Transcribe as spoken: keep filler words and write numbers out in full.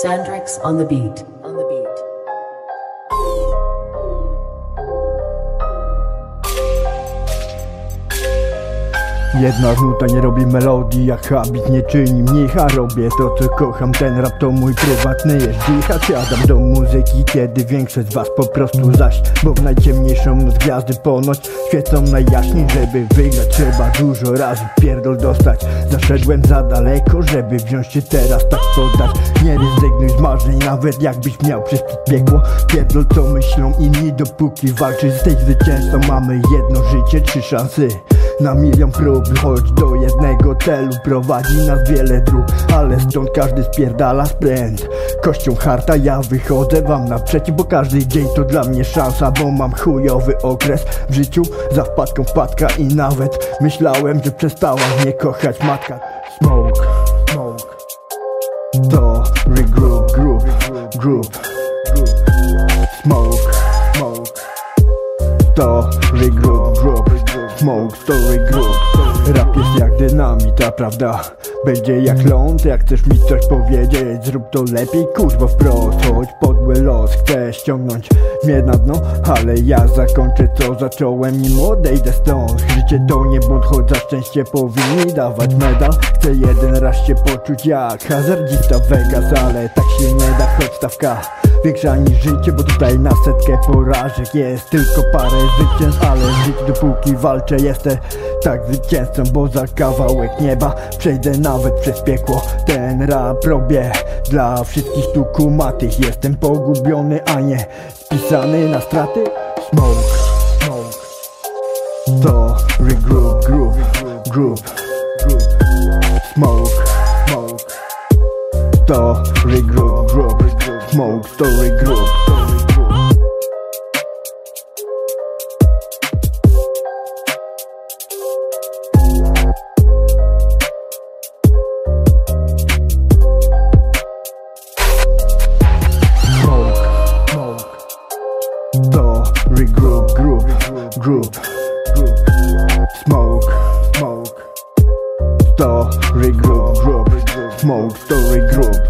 Sandrix on the beat. On the beat. Jedna nuta nie robi melodii, jak habit nie czyni mnicha. Robię to co kocham, ten rap to mój prywatny jest dichat. Siadam do muzyki, kiedy większość z was po prostu zaś, bo w najciemniejszą noc gwiazdy ponoć świecą najjaśniej. Żeby wygrać trzeba dużo razy pierdol dostać. Zaszedłem za daleko, żeby wziąć się teraz tak poddać. Nie rezygnuj z marzeń, nawet jakbyś miał przez piekło. Pierdol co myślą inni, dopóki walczysz z tej zwycięzcą. Mamy jedno życie, trzy szanse na milion prób, choć do jednego celu prowadzi nas wiele dróg, ale stąd każdy spierdala spręt. Kością harta, ja wychodzę wam naprzeciw, bo każdy dzień to dla mnie szansa, bo mam chujowy okres w życiu, za wpadką wpadka i nawet myślałem, że przestała mnie kochać matka. Smoke, smoke, to regroup, group, group, smoke, smoke, to regroup, group, smoke, story group. Rap jest jak dynamita, prawda? Będzie jak ląd, jak chcesz mi coś powiedzieć, zrób to lepiej, kurwa wprost. Choć podły los chce ściągnąć mnie na dno, ale ja zakończę co zacząłem, nim odejdę stąd. Życie to nie błąd, choć za szczęście powinni dawać medal. Chcę jeden raz się poczuć jak hazardzista w Vegas, ale tak się nie da, choć stawka większa niż życie, bo tutaj na setkę porażek jest tylko parę zwycięstw, ale żyć dopóki walczę jestem tak zwycięzcą, bo za kawałek nieba przejdę nawet przez piekło. Ten rap robię dla wszystkich tu kumatych, jestem pogubiony, a nie spisany na straty. Smoke, smoke, to regroup, group, group, smoke, smoke, to regroup, group, smoke, story group. To regroup, group, group, smoke, smoke, to regroup, group, smoke, story group.